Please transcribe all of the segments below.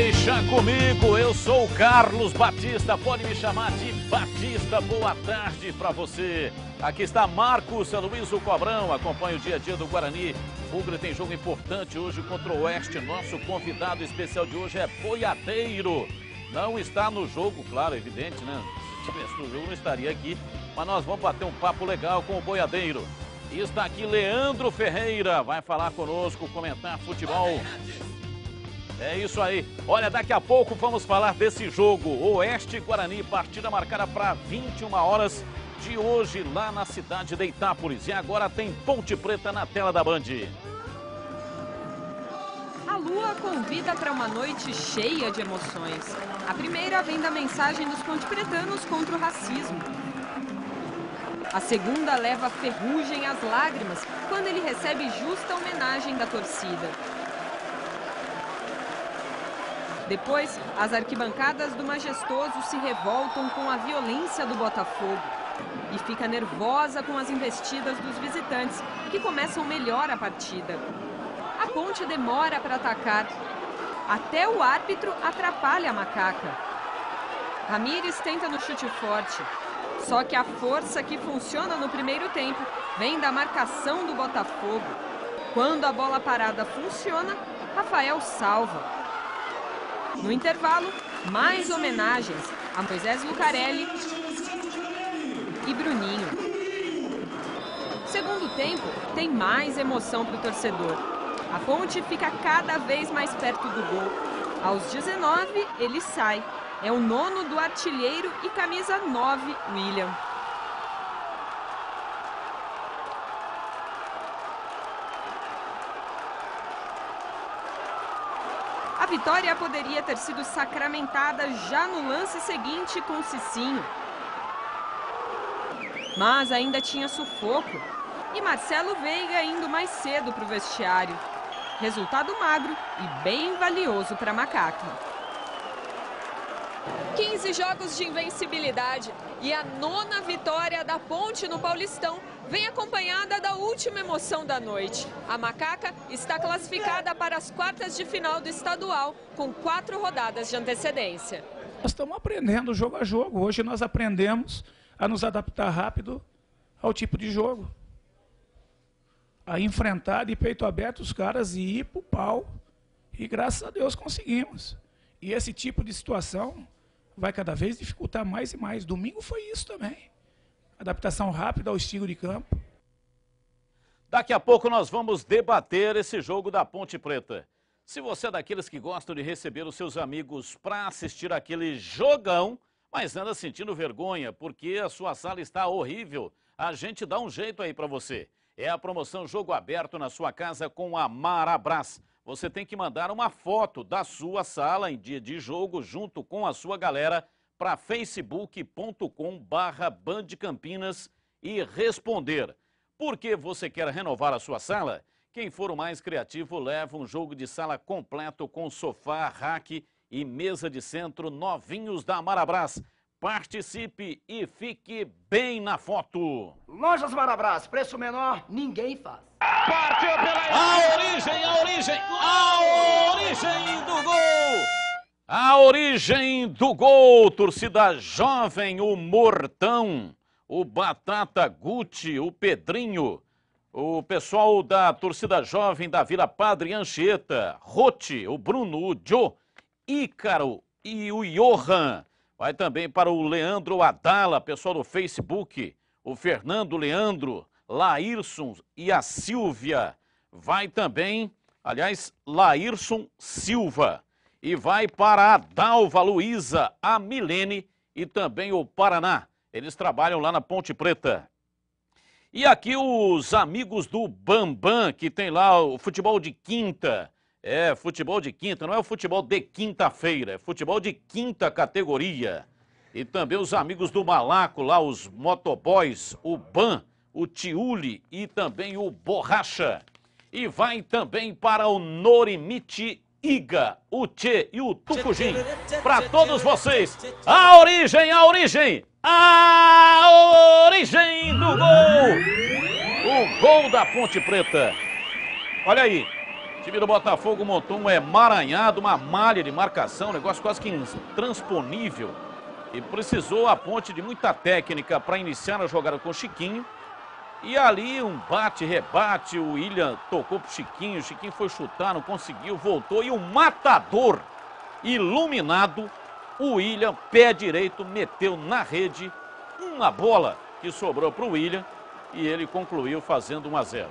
Deixa comigo, eu sou o Carlos Batista, pode me chamar de Batista. Boa tarde para você. Aqui está Marcos Luiz Cobrão, acompanha o dia a dia do Guarani. O Bugre tem jogo importante hoje contra o Oeste. Nosso convidado especial de hoje é Boiadeiro. Não está no jogo, claro, evidente, né? Se estivesse no jogo não estaria aqui, mas nós vamos bater um papo legal com o Boiadeiro. E está aqui Leandro Ferreira, vai falar conosco, comentar futebol. É isso aí. Olha, daqui a pouco vamos falar desse jogo. Oeste Guarani, partida marcada para 21 horas de hoje lá na cidade de Itápolis. E agora tem Ponte Preta na tela da Band. A lua convida para uma noite cheia de emoções. A primeira vem da mensagem dos pontepretanos contra o racismo. A segunda leva Ferrugem às lágrimas quando ele recebe justa homenagem da torcida. Depois, as arquibancadas do Majestoso se revoltam com a violência do Botafogo e fica nervosa com as investidas dos visitantes, que começam melhor a partida. A Ponte demora para atacar. Até o árbitro atrapalha a Macaca. Ramírez tenta no chute forte. Só que a força que funciona no primeiro tempo vem da marcação do Botafogo. Quando a bola parada funciona, Rafael salva. No intervalo, mais homenagens a Moisés Lucarelli e Bruninho. Segundo tempo, tem mais emoção para o torcedor. A Ponte fica cada vez mais perto do gol. Aos 19, ele sai. É o nono do artilheiro e camisa 9, William. A vitória poderia ter sido sacramentada já no lance seguinte com Cicinho. Mas ainda tinha sufoco e Marcelo Veiga indo mais cedo para o vestiário. Resultado magro e bem valioso para a Macaca. 15 jogos de invencibilidade e a 9ª vitória da Ponte no Paulistão vem acompanhada da última emoção da noite. A Macaca está classificada para as quartas de final do estadual, com 4 rodadas de antecedência. Nós estamos aprendendo jogo a jogo. Hoje nós aprendemos a nos adaptar rápido ao tipo de jogo. A enfrentar de peito aberto os caras e ir para o pau. E graças a Deus conseguimos. E esse tipo de situação vai cada vez dificultar mais e mais. Domingo foi isso também. Adaptação rápida ao estilo de campo. Daqui a pouco nós vamos debater esse jogo da Ponte Preta. Se você é daqueles que gostam de receber os seus amigos para assistir aquele jogão, mas anda sentindo vergonha porque a sua sala está horrível, a gente dá um jeito aí para você. É a promoção Jogo Aberto na sua casa com a Marabras. Você tem que mandar uma foto da sua sala em dia de jogo junto com a sua galera para facebook.com/bandcampinas e responder. Por que você quer renovar a sua sala? Quem for o mais criativo leva um jogo de sala completo com sofá, rack e mesa de centro novinhos da Marabras. Participe e fique bem na foto. Lojas Marabras, preço menor, ninguém faz. Partiu pela a origem do gol! A origem do gol, torcida jovem, o Mortão, o Batata Gucci, o Pedrinho, o pessoal da torcida jovem da Vila Padre Anchieta, Rote, o Bruno, o Joe, Ícaro e o Johan. Vai também para o Leandro Adala, pessoal do Facebook, o Fernando Leandro, Laírson e a Silvia. Vai também, aliás, Laírson Silva. E vai para a Dalva Luísa, a Milene e também o Paraná. Eles trabalham lá na Ponte Preta. E aqui os amigos do Bambam, que tem lá o futebol de quinta. É, futebol de quinta, não é o futebol de quinta-feira, é futebol de quinta categoria. E também os amigos do Malaco lá, os motoboys, o Ban, o Tiuli e também o Borracha. E vai também para o Norimite Iga, o Tchê e o Tucujim. Para todos vocês, a origem do gol! O gol da Ponte Preta. Olha aí, O time do Botafogo montou um emaranhado, uma malha de marcação, um negócio quase que intransponível. E precisou a Ponte de muita técnica para iniciar a jogada com o Chiquinho. E ali um bate-rebate, o William tocou pro Chiquinho, o Chiquinho foi chutar, não conseguiu, voltou. E o matador iluminado, o William, pé direito, meteu na rede uma bola que sobrou pro William. E ele concluiu fazendo 1-0.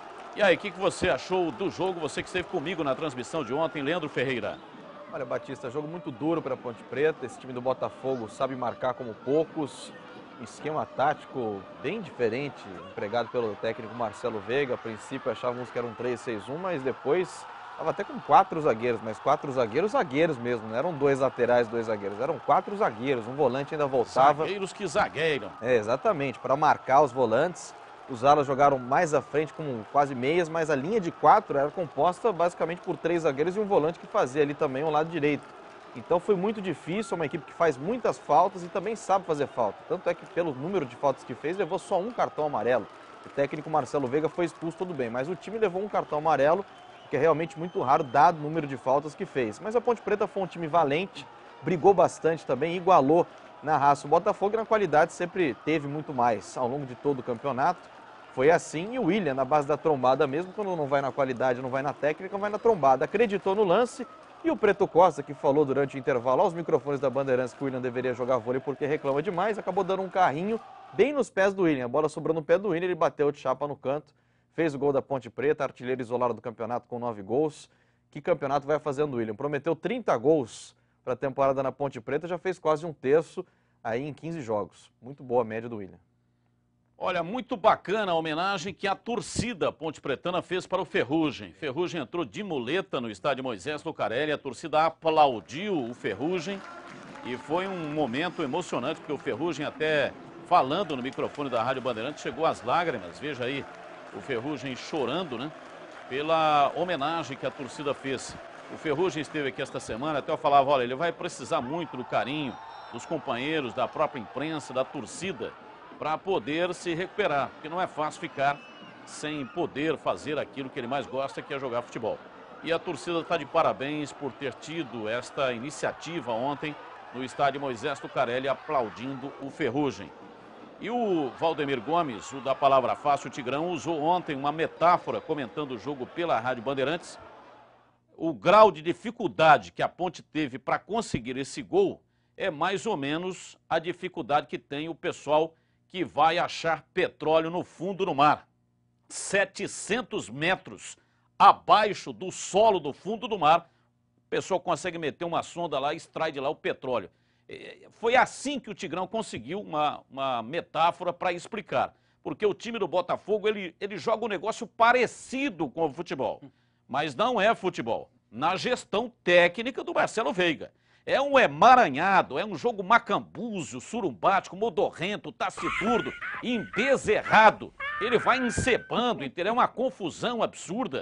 E aí, o que você achou do jogo? Você que esteve comigo na transmissão de ontem, Leandro Ferreira. Olha, Batista, jogo muito duro para a Ponte Preta. Esse time do Botafogo sabe marcar como poucos. Esquema tático bem diferente, empregado pelo técnico Marcelo Veiga. A princípio achávamos que era um 3-6-1, mas depois estava até com 4 zagueiros, mas 4 zagueiros mesmo. Não eram 2 laterais, 2 zagueiros, eram 4 zagueiros. Um volante ainda voltava. Zagueiros que zagueiram. É, exatamente, para marcar os volantes. Os alas jogaram mais à frente, como quase meias, mas a linha de 4 era composta basicamente por 3 zagueiros e um volante que fazia ali também o lado direito. Então foi muito difícil, uma equipe que faz muitas faltas e também sabe fazer falta. Tanto é que pelo número de faltas que fez, levou só um cartão amarelo. O técnico Marcelo Veiga foi expulso, tudo bem, mas o time levou um cartão amarelo, que é realmente muito raro, dado o número de faltas que fez. Mas a Ponte Preta foi um time valente, brigou bastante também, igualou na raça o Botafogo e na qualidade sempre teve muito mais ao longo de todo o campeonato. Foi assim, e o William, na base da trombada mesmo, quando não vai na qualidade, não vai na técnica, vai na trombada. Acreditou no lance, e o Preto Costa, que falou durante o intervalo aos microfones da Bandeirantes que o William deveria jogar vôlei porque reclama demais, acabou dando um carrinho bem nos pés do William. A bola sobrou no pé do William, ele bateu de chapa no canto, fez o gol da Ponte Preta, artilheiro isolado do campeonato com 9 gols. Que campeonato vai fazendo o William? Prometeu 30 gols para a temporada na Ponte Preta, já fez quase um terço aí em 15 jogos. Muito boa a média do William. Olha, muito bacana a homenagem que a torcida ponte-pretana fez para o Ferrugem. Ferrugem entrou de muleta no estádio Moisés Lucarelli, a torcida aplaudiu o Ferrugem e foi um momento emocionante, porque o Ferrugem até falando no microfone da Rádio Bandeirantes chegou às lágrimas. Veja aí o Ferrugem chorando, né, pela homenagem que a torcida fez. O Ferrugem esteve aqui esta semana, até eu falava, olha, ele vai precisar muito do carinho dos companheiros, da própria imprensa, da torcida, para poder se recuperar, porque não é fácil ficar sem poder fazer aquilo que ele mais gosta, que é jogar futebol. E a torcida está de parabéns por ter tido esta iniciativa ontem no estádio Moisés Lucarelli, aplaudindo o Ferrugem. E o Valdemir Gomes, o da Palavra Fácil, o Tigrão, usou ontem uma metáfora, comentando o jogo pela Rádio Bandeirantes. O grau de dificuldade que a Ponte teve para conseguir esse gol é mais ou menos a dificuldade que tem o pessoal que vai achar petróleo no fundo do mar. 700 metros abaixo do solo do fundo do mar, o pessoal consegue meter uma sonda lá e extrai de lá o petróleo. Foi assim que o Tigrão conseguiu uma metáfora para explicar. Porque o time do Botafogo, ele joga um negócio parecido com o futebol. Mas não é futebol. Na gestão técnica do Marcelo Veiga. É um emaranhado, é um jogo macambúzio, surumbático, modorrento, taciturno, embezerrado. Ele vai encebando, entendeu? É uma confusão absurda.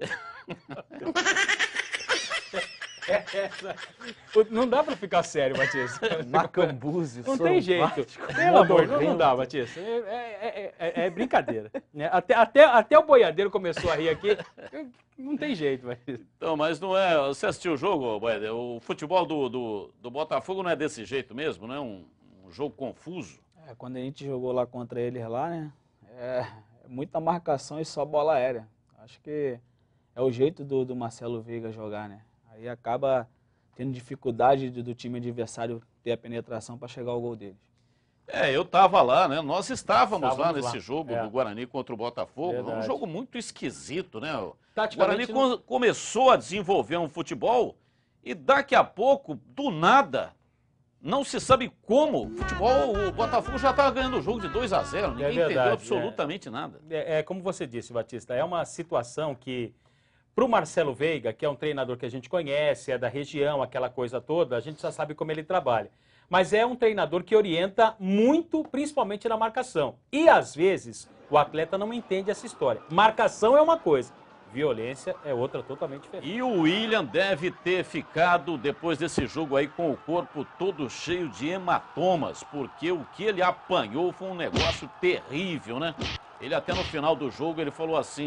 Não dá pra ficar sério, Batista. Macambúzio, não tem jeito. Pelo amor, não dá, Batista. É brincadeira. Até o boiadeiro começou a rir aqui. Não tem jeito, Batista. Então, mas não é... Você assistiu o jogo, boiadeiro? O futebol do Botafogo não é desse jeito mesmo, não é um jogo confuso? Quando a gente jogou lá contra eles lá, né? Muita marcação e só bola aérea. Acho que é o jeito do Marcelo Veiga jogar, né? Aí acaba tendo dificuldade do time adversário ter a penetração para chegar ao gol deles. Eu estava lá, né? Nós estávamos lá nesse jogo do Guarani contra o Botafogo. Verdade. Um jogo muito esquisito, né? O Taticamente, Guarani começou a desenvolver um futebol e daqui a pouco, do nada, não se sabe como, o Botafogo já estava ganhando o jogo de 2-0. Ninguém entendeu absolutamente nada. Como você disse, Batista, é uma situação que, para o Marcelo Veiga, que é um treinador que a gente conhece, é da região, aquela coisa toda, a gente já sabe como ele trabalha. Mas é um treinador que orienta muito, principalmente na marcação. E, às vezes, o atleta não entende essa história. Marcação é uma coisa, violência é outra totalmente diferente. E o William deve ter ficado, depois desse jogo aí, com o corpo todo cheio de hematomas, porque o que ele apanhou foi um negócio terrível, né? Ele até no final do jogo, ele falou assim...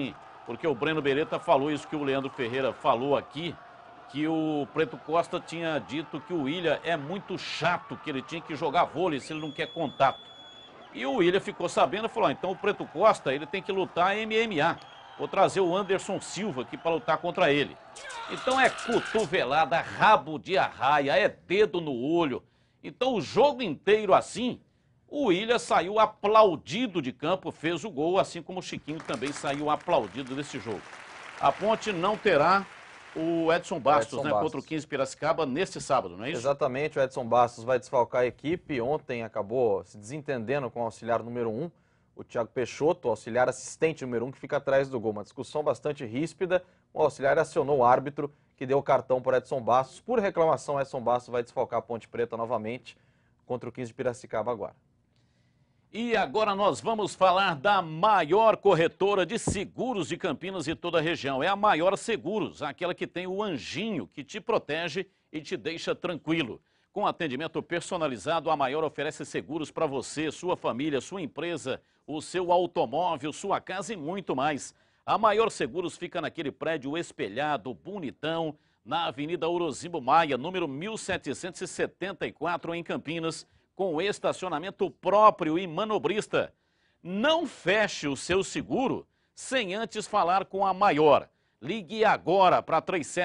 porque o Breno Beretta falou isso que o Leandro Ferreira falou aqui, que o Preto Costa tinha dito que o William é muito chato, que ele tinha que jogar vôlei se ele não quer contato. E o William ficou sabendo e falou, então o Preto Costa ele tem que lutar MMA. Vou trazer o Anderson Silva aqui para lutar contra ele. Então é cotovelada, rabo de arraia, é dedo no olho. Então o jogo inteiro assim, o William saiu aplaudido de campo, fez o gol, assim como o Chiquinho também saiu aplaudido desse jogo. A Ponte não terá o Edson Bastos, contra o 15 Piracicaba neste sábado, não é isso? Exatamente, o Edson Bastos vai desfalcar a equipe. Ontem acabou se desentendendo com o auxiliar número 1, o Thiago Peixoto, o auxiliar assistente número 1, que fica atrás do gol. Uma discussão bastante ríspida. O auxiliar acionou o árbitro, que deu o cartão para Edson Bastos. Por reclamação, Edson Bastos vai desfalcar a Ponte Preta novamente contra o 15 de Piracicaba agora. E agora nós vamos falar da maior corretora de seguros de Campinas e toda a região. É a Maior Seguros, aquela que tem o anjinho que te protege e te deixa tranquilo. Com atendimento personalizado, a Maior oferece seguros para você, sua família, sua empresa, o seu automóvel, sua casa e muito mais. A Maior Seguros fica naquele prédio espelhado, bonitão, na Avenida Orozimbo Maia, número 1774, em Campinas, com estacionamento próprio e manobrista. Não feche o seu seguro sem antes falar com a Maior. Ligue agora para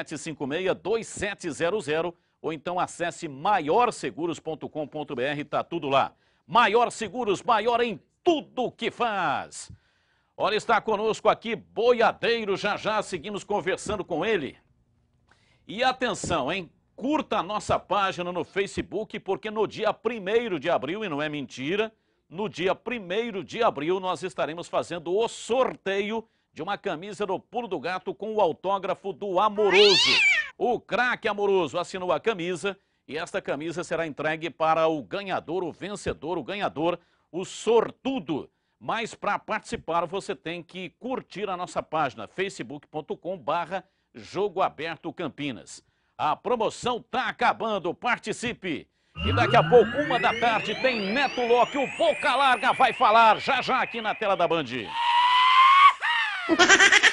3756-2700 ou então acesse maiorseguros.com.br, tá tudo lá. Maior Seguros, maior em tudo que faz. Olha, está conosco aqui Boiadeiro, já seguimos conversando com ele. E atenção, hein? Curta a nossa página no Facebook, porque no dia 1º de abril, e não é mentira, no dia 1º de abril nós estaremos fazendo o sorteio de uma camisa do Pulo do Gato com o autógrafo do Amoroso. O craque Amoroso assinou a camisa e esta camisa será entregue para o ganhador, o vencedor, o ganhador, o sortudo. Mas para participar você tem que curtir a nossa página facebook.com/Jogo Aberto Campinas. A promoção está acabando, participe! E daqui a pouco, 13h, tem Neto Locke, o Boca Larga vai falar já aqui na tela da Band.